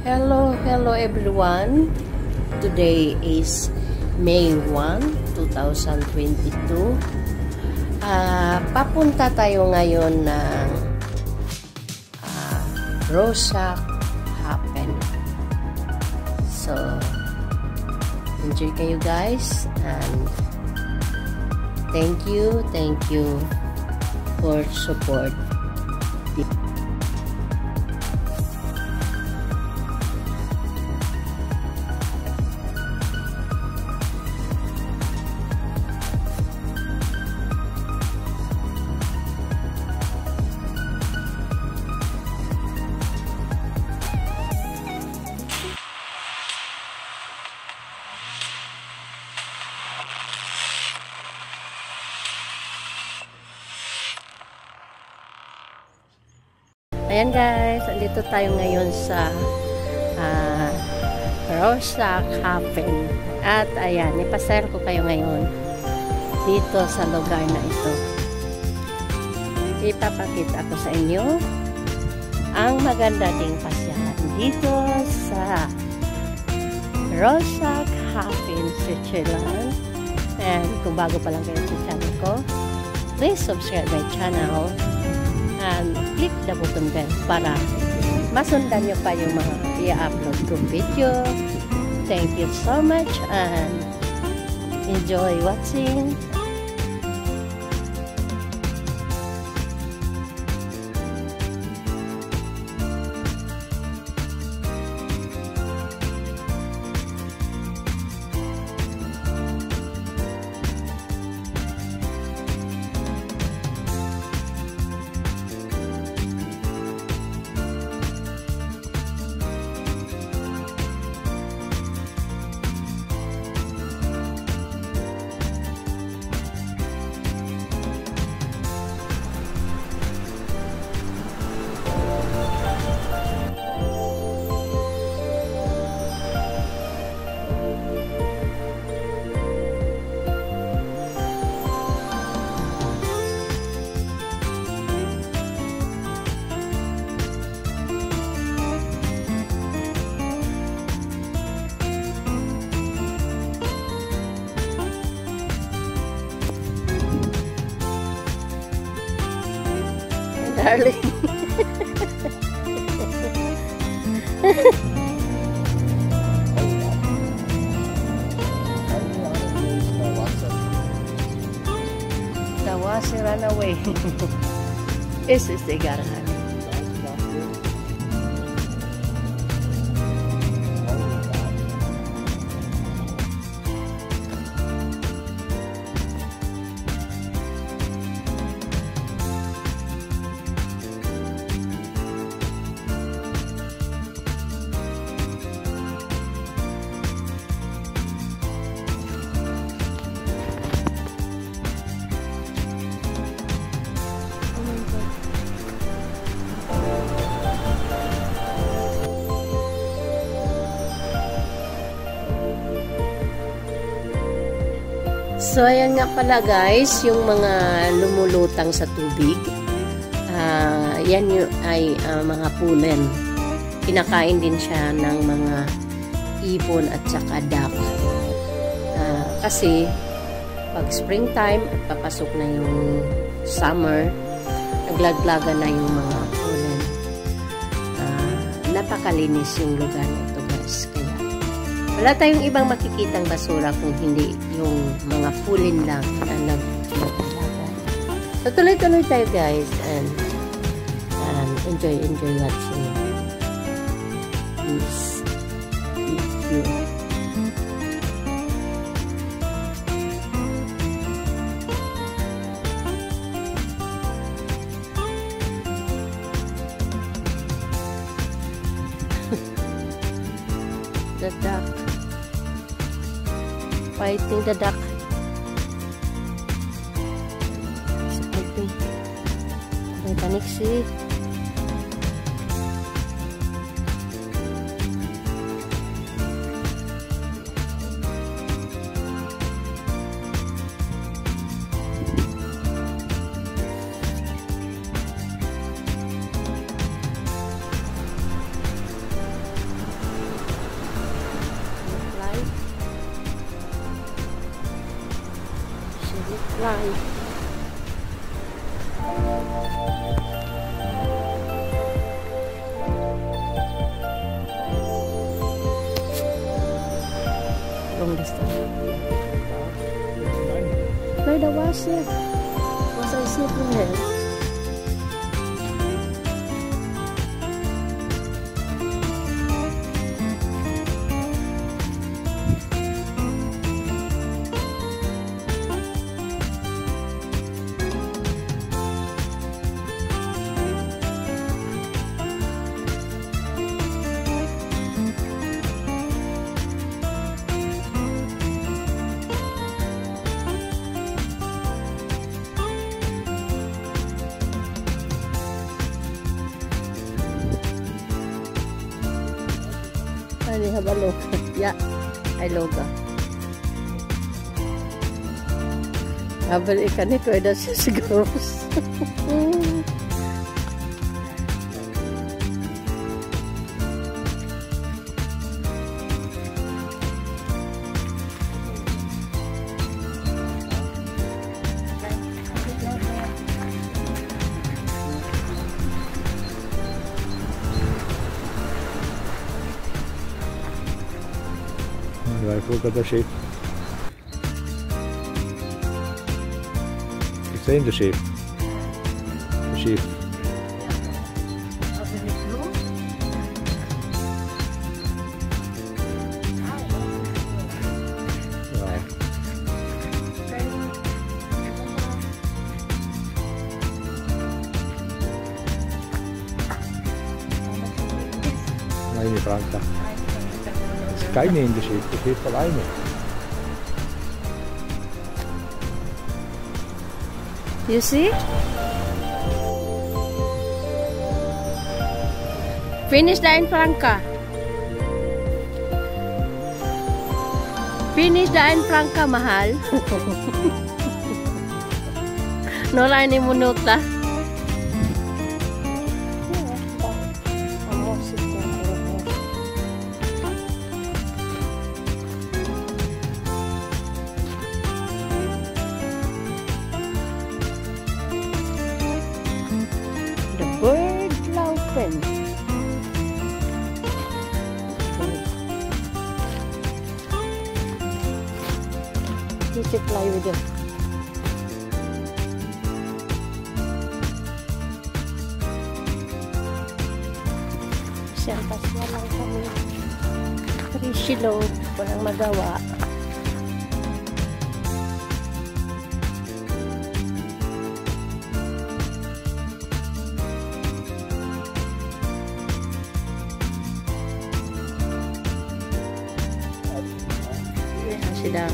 Hello everyone. Today is May 1, 2022. Papunta tayo ngayon ng Rorschach happen. So, enjoy kayo guys, and thank you for support. Ayan guys, andito tayo ngayon sa Rorschach happen. At ayan, ipasayar ko kayo ngayon dito sa lugar na ito. Ipapakita ko sa inyo ang maganda ding pasyahan dito sa Rorschach happen, Switzerland. And kung bago pa lang kayo sa channel ko, please subscribe my channel and click the button bell para masundan nyo pa yung mga i-upload kong video. Thank you so much and enjoy watching. Darling. The washer ran away. This is the garhan. So, ayan nga pala guys, yung mga lumulutang sa tubig. Yan ay mga pulen. Kinakain din siya ng mga ibon at saka duck. Kasi, pag springtime at papasok na yung summer, naglaglagan na yung mga pulen. Napakalinis yung lugar na ito guys. Kaya, wala tayong ibang makikitang basura kung hindi yung mga pulin lang na naglagan. So, tuloy-tuloy tayo guys, and enjoy watching this video. The duck. Fighting the duck. Fighting. May panik si. fly. Long distance. No, that was it. Was I sleeping here? I have a look. Yeah, I loga. Aber ikan itu ada segross. Look at the sheep. You've seen the sheep. The sheep. Eine Franka. Es ist keine in der Sheep, der Sheep alleine. You see? Finish the Ein Franca. Finish the Ein Franca, mahal. Nora ini minuta. The bird laufen. You should fly with it. Pasya lang kami. Prisilo, walang magawa. Sila.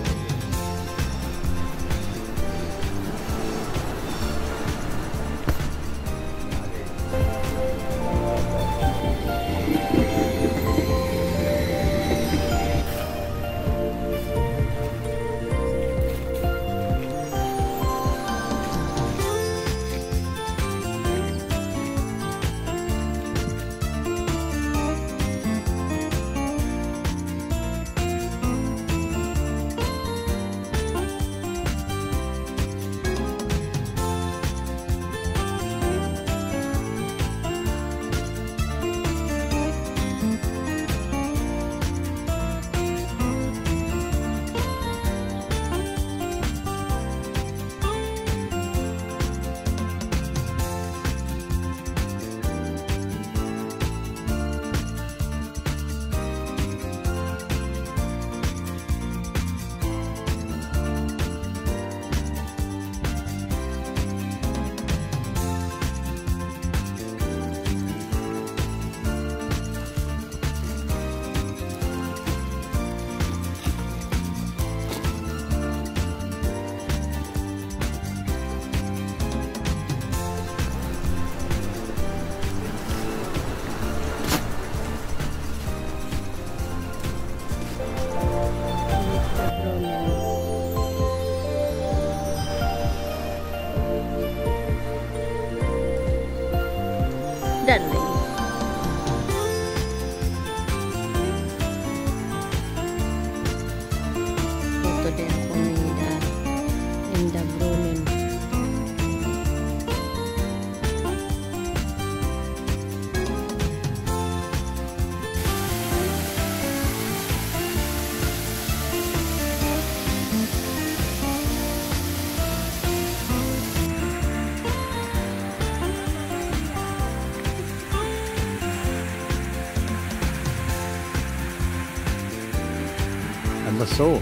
Darling. Foto din ako in the Scheinbar so.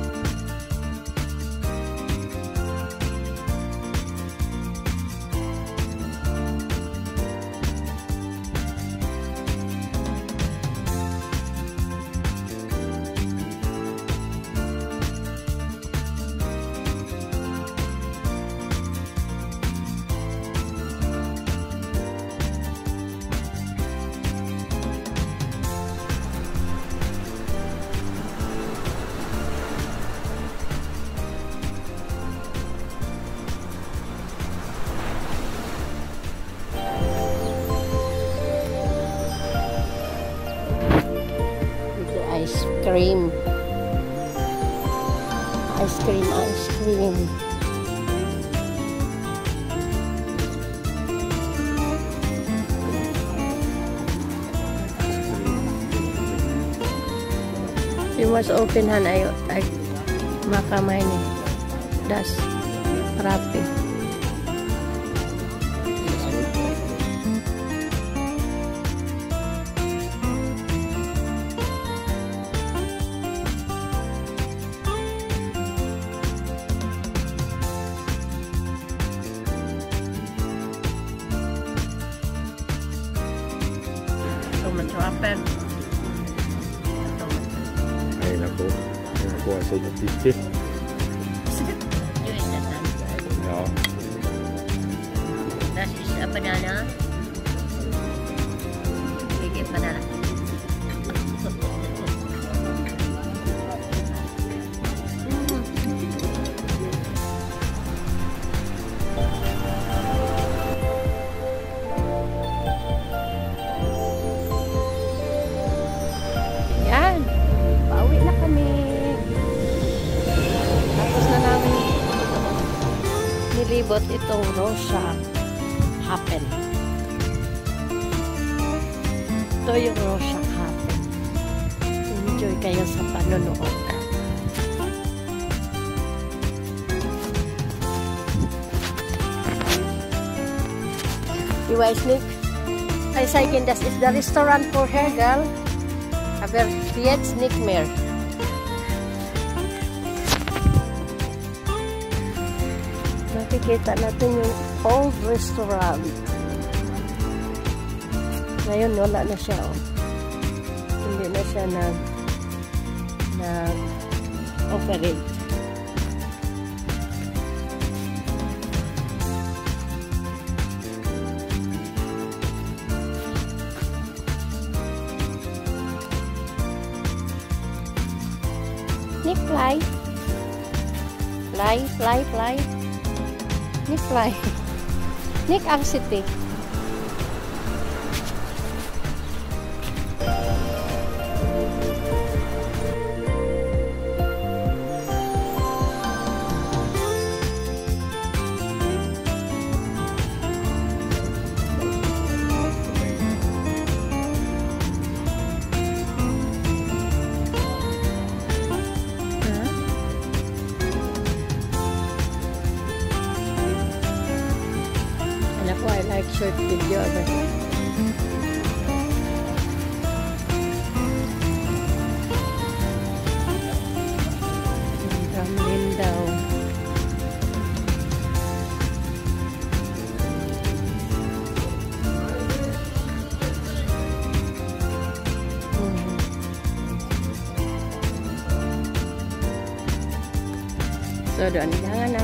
Ice cream. Ice cream, ice cream. You must open han ay makamay ni. Das rapi. Wrapper. Ay naku, nakuha sa inyo 50. Ja. Das ist a banana. We get banana. Yan. Pauwi na kami. Tapos na namin nilibot itong Rorschach happen. Ito yung Rorschach happen. Enjoy kayo sa panonood. You guys, Nick? I say again, das ist der Restaurant for her, girl. Aber jetzt nicht mehr. Nakikita natin yung old restaurant. Ngayon wala na siya. Oh. Hindi na siya nag-operate. Nick, fly. Fly, fly, fly. Nick, fly. Nick, ang city. I like short video. Ramlin daw. So doon na.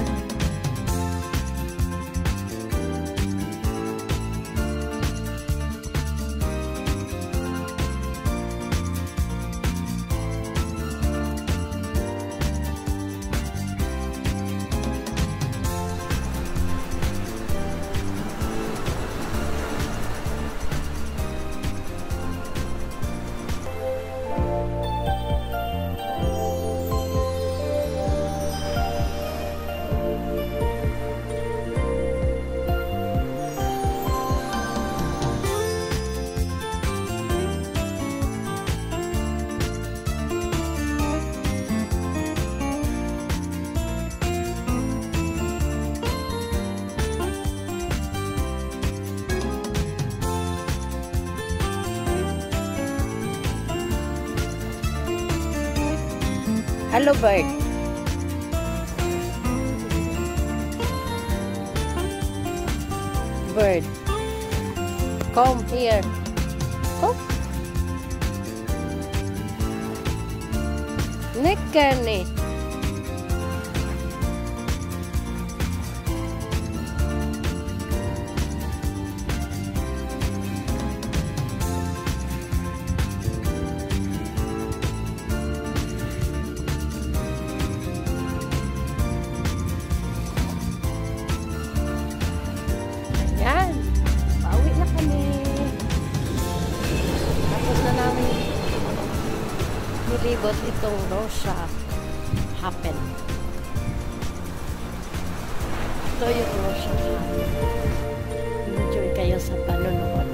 Hello, bird. Bird. Come here. Come. Nekane. Ayan. Pauwi na kami. Tapos na namin nilibot itong Rorschach happen. Ito yung Rorschach happen. Enjoy kayo sa panonood.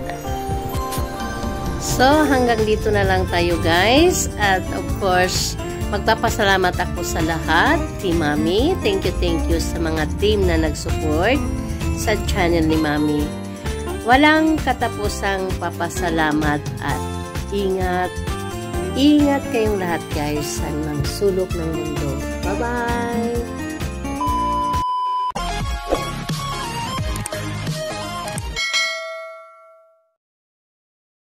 So, hanggang dito na lang tayo guys. At of course, magpapasalamat ako sa lahat. Team Mami, thank you sa mga team na nag-support sa channel ni Mami. Walang katapusang papasalamat at ingat. Ingat kayong lahat guys sa sulok ng mundo. Bye-bye!